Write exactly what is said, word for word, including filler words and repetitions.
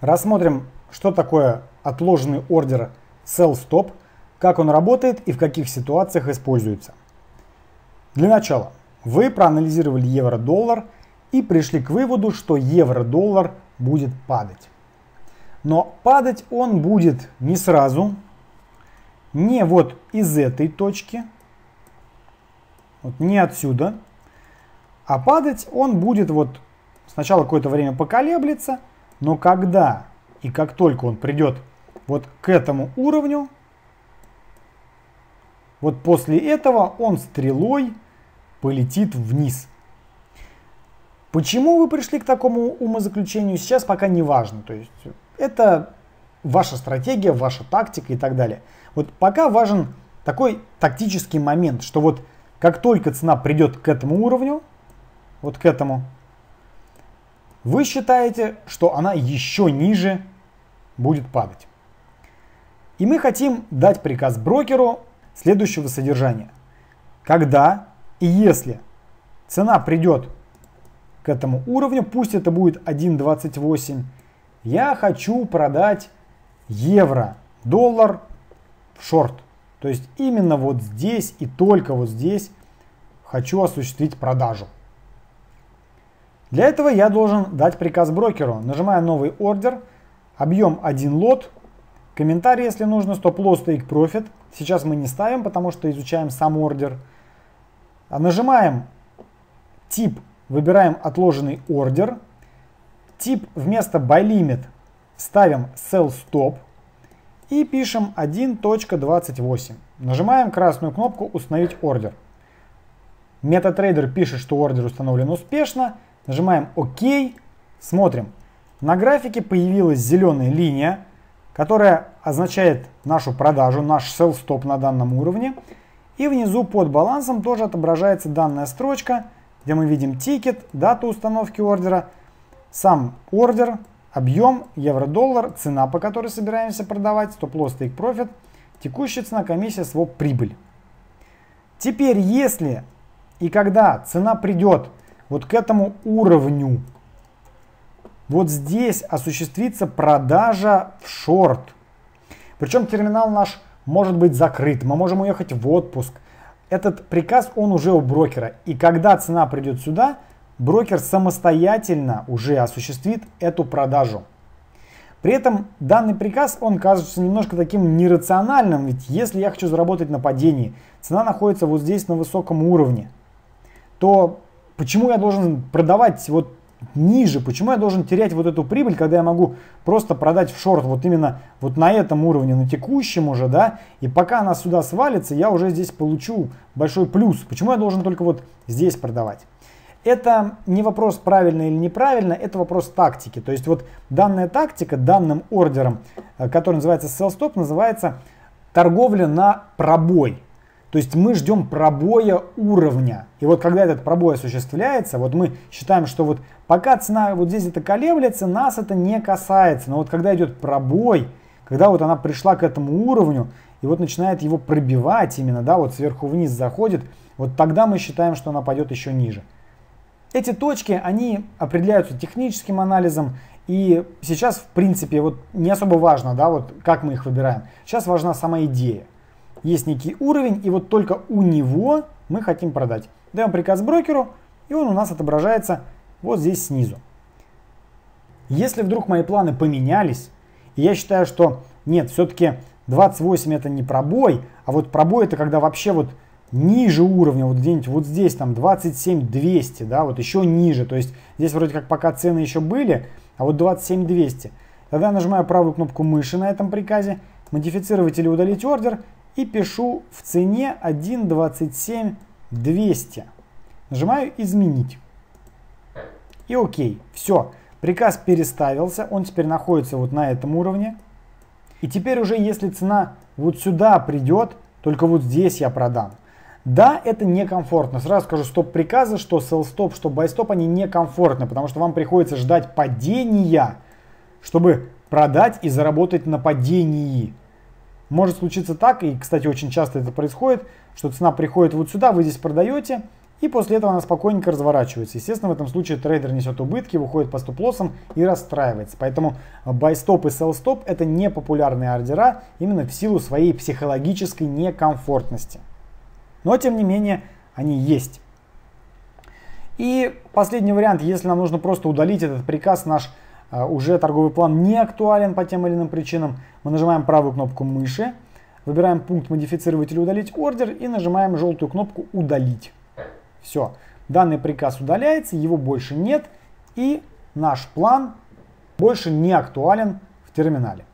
Рассмотрим, что такое отложенный ордер Sell Stop, как он работает и в каких ситуациях используется. Для начала вы проанализировали евро-доллар и пришли к выводу, что евро-доллар будет падать. Но падать он будет не сразу, не вот из этой точки, вот не отсюда, а падать он будет вот сначала какое-то время поколеблется, но когда и как только он придет вот к этому уровню, вот после этого он стрелой полетит вниз. Почему вы пришли к такому умозаключению, сейчас пока не важно. То есть это ваша стратегия, ваша тактика и так далее. Вот пока важен такой тактический момент, что вот как только цена придет к этому уровню, вот к этому, вы считаете, что она еще ниже будет падать. И мы хотим дать приказ брокеру следующего содержания. Когда и если цена придет к этому уровню, пусть это будет один двадцать восемь, я хочу продать евро, доллар в шорт. То есть именно вот здесь и только вот здесь хочу осуществить продажу. Для этого я должен дать приказ брокеру. Нажимаю новый ордер, объем один лот, комментарий, если нужно, стоп-лосс, take profit. Сейчас мы не ставим, потому что изучаем сам ордер. А нажимаем тип, выбираем отложенный ордер. Тип вместо buy limit ставим sell stop и пишем один двадцать восемь. Нажимаем красную кнопку установить ордер. MetaTrader пишет, что ордер установлен успешно. Нажимаем ОК, смотрим. На графике появилась зеленая линия, которая означает нашу продажу, наш sell stop на данном уровне. И внизу под балансом тоже отображается данная строчка, где мы видим тикет, дату установки ордера, сам ордер, объем, евро-доллар, цена, по которой собираемся продавать, стоп-лосс, take profit, текущая цена, комиссия, своп, прибыль. Теперь, если и когда цена придет вот к этому уровню, вот здесь осуществится продажа в шорт. Причем терминал наш может быть закрыт, мы можем уехать в отпуск. Этот приказ, он уже у брокера. И когда цена придет сюда, брокер самостоятельно уже осуществит эту продажу. При этом данный приказ, он кажется немножко таким нерациональным. Ведь если я хочу заработать на падении, цена находится вот здесь на высоком уровне, то почему я должен продавать вот ниже? Почему я должен терять вот эту прибыль, когда я могу просто продать в шорт вот именно вот на этом уровне, на текущем уже, да? И пока она сюда свалится, я уже здесь получу большой плюс. Почему я должен только вот здесь продавать? Это не вопрос правильно или неправильно, это вопрос тактики. То есть вот данная тактика, данным ордером, который называется sell stop, называется торговля на пробой. То есть мы ждем пробоя уровня. И вот когда этот пробой осуществляется, вот мы считаем, что вот пока цена вот здесь это колеблется, нас это не касается. Но вот когда идет пробой, когда вот она пришла к этому уровню и вот начинает его пробивать именно, да, вот сверху вниз заходит, вот тогда мы считаем, что она пойдет еще ниже. Эти точки, они определяются техническим анализом. И сейчас, в принципе, вот не особо важно, да, вот как мы их выбираем. Сейчас важна сама идея. Есть некий уровень, и вот только у него мы хотим продать. Даем приказ брокеру, и он у нас отображается вот здесь снизу. Если вдруг мои планы поменялись, и я считаю, что нет, все-таки двадцать восемь это не пробой, а вот пробой это когда вообще вот ниже уровня, вот где-нибудь вот здесь там двадцать семь двести, да, вот еще ниже. То есть здесь вроде как пока цены еще были, а вот двадцать семь двести. Тогда я нажимаю правую кнопку мыши на этом приказе, модифицировать или удалить ордер, и пишу в цене один двадцать семь двести. Нажимаю изменить. И окей. Все. Приказ переставился. Он теперь находится вот на этом уровне. И теперь уже если цена вот сюда придет, только вот здесь я продам. Да, это некомфортно. Сразу скажу, стоп-приказы, что sell stop, что buy stop, они некомфортны, потому что вам приходится ждать падения, чтобы продать и заработать на падении. Может случиться так, и, кстати, очень часто это происходит, что цена приходит вот сюда, вы здесь продаете, И после этого она спокойненько разворачивается. Естественно, в этом случае трейдер несет убытки, выходит по стоп-лоссам и расстраивается. Поэтому buy-stop и sell-stop это не популярные ордера именно в силу своей психологической некомфортности. Но тем не менее они есть. И последний вариант, если нам нужно просто удалить этот приказ, наш uh, уже торговый план не актуален по тем или иным причинам, мы нажимаем правую кнопку мыши, выбираем пункт модифицировать или удалить ордер и нажимаем желтую кнопку удалить. Все, данный приказ удаляется, его больше нет и наш план больше не актуален в терминале.